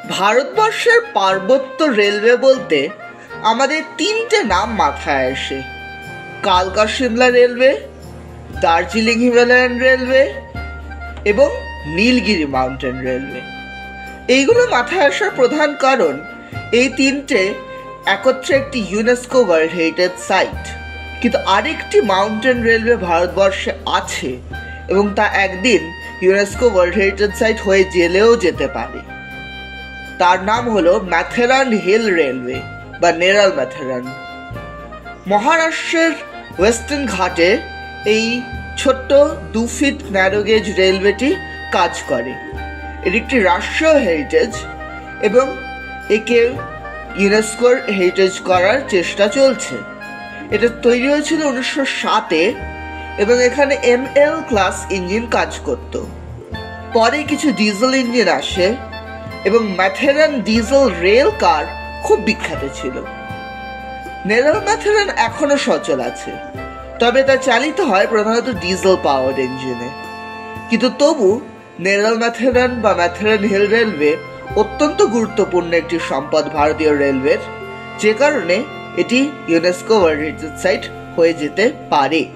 ভারতবর্ষের পার্বত্য রেলওয়ে বলতে আমাদের তিনটে নাম মাথায় আসে: কালকা Shimla railway, Darjeeling Himalayan railway এবং নীলগিরি মাউন্টেন রেলওয়ে। এইগুলো মাথায় আসার প্রধান কারণ এই তিনটে একত্রে একটি ইউনেস্কো ওয়ার্ল্ড হেরিটেজ সাইট। কিন্তু আরেকটি মাউন্টেন রেলওয়ে ভারতবর্ষে আছে এবং তা একদিন ইউনেস্কো ওয়ার্ল্ড হেরিটেজ সাইট হয়ে জেলেও যেতে পারে। তার নাম হলো ম্যাথেরান হিল রেলওয়ে বা নেরাল ম্যাথেরান। মহারাষ্ট্রের ওয়েস্টার্ন ঘাটে এই ছোট্ট 2 ফিট ন্যারোগেজ রেলওয়েটি কাজ করে। এটি একটি রাষ্ট্রীয় হেরিটেজ এবং একে ইউনেস্কোর হেরিটেজ করার চেষ্টা চলছে। এটা তৈরি হয়েছিল 1907-এ এবং এখানে ML ক্লাস ইঞ্জিন কাজ করত। পরে কিছু ডিজেল ইঞ্জিন আসে এবং ম্যাথেরান ডিজেল রেল কার খুব বিখ্যাত ছিল। নেরাল ম্যাথেরান এখনো সচল আছে, তবে তা চালিত হয় প্রধানত ডিজেল পাওয়ার ইঞ্জিনে। কিন্তু তবু নেরাল ম্যাথেরান বা ম্যাথেরান হিল রেলওয়ে অত্যন্ত গুরুত্বপূর্ণ একটি সম্পদ ভারতীয় রেলওয়ের, যে কারণে এটি ইউনেস্কো ওয়ার্ল্ড হেরিটেজ সাইট হয়ে যেতে পারে।